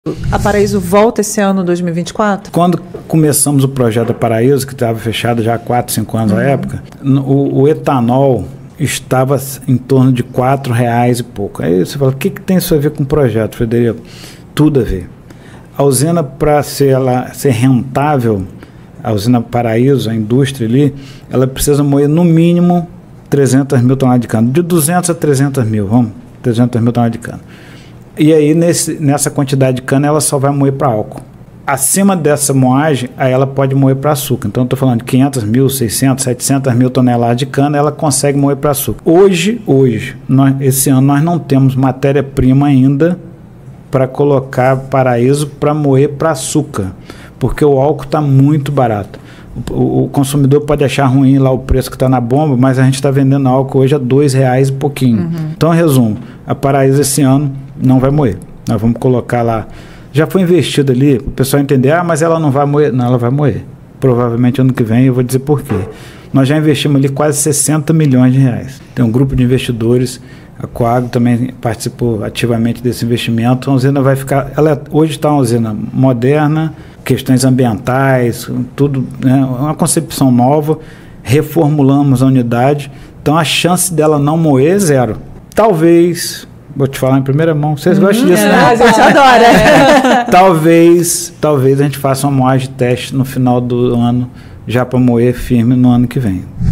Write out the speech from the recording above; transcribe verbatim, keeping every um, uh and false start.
A Paraíso volta esse ano, dois mil e vinte e quatro? Quando começamos o projeto da Paraíso, que estava fechado já há quatro, cinco anos uhum. na época, o, o etanol estava em torno de quatro reais e pouco. Aí você fala, o que, que tem isso a ver com o projeto, Frederico? Tudo a ver. A usina, para ser, ela, ser rentável, a usina Paraíso, a indústria ali, ela precisa moer no mínimo trezentas mil toneladas de cana. De duzentas a trezentas mil, vamos, trezentas mil toneladas de cana. E aí, nesse, nessa quantidade de cana, ela só vai moer para álcool. Acima dessa moagem, aí ela pode moer para açúcar. Então, eu estou falando de quinhentas mil, seiscentas, setecentas mil toneladas de cana, ela consegue moer para açúcar. Hoje, hoje nós, esse ano, nós não temos matéria-prima ainda para colocar Paraíso para moer para açúcar, porque o álcool está muito barato. O, o consumidor pode achar ruim lá o preço que está na bomba, mas a gente está vendendo álcool hoje a dois reais e pouquinho. Uhum. Então, resumo, a Paraíso esse ano não vai moer. Nós vamos colocar lá, já foi investido ali, o pessoal entender, ah, mas ela não vai moer. Não, ela vai moer. Provavelmente ano que vem, eu vou dizer por quê. Nós já investimos ali quase sessenta milhões de reais. Tem um grupo de investidores, a Coagro também participou ativamente desse investimento. A usina vai ficar, ela hoje está uma usina moderna, questões ambientais, tudo, né, uma concepção nova, reformulamos a unidade, então a chance dela não moer é zero. Talvez, vou te falar em primeira mão, vocês hum, gostam disso, é, né? A gente adora. É. talvez, talvez a gente faça uma moagem de teste no final do ano, já para moer firme no ano que vem.